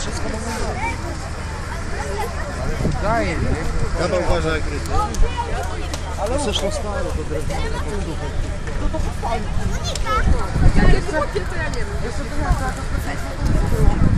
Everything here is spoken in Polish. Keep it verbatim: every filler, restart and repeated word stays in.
wszystko mogą dać. Ale to daje, nie? Chyba uważaj jak ryby. Ale chcesz to stare, to drewniane, to duchy. No to fajnie. Ja nie wiem, to ja nie wiem. Jeszcze to ja, to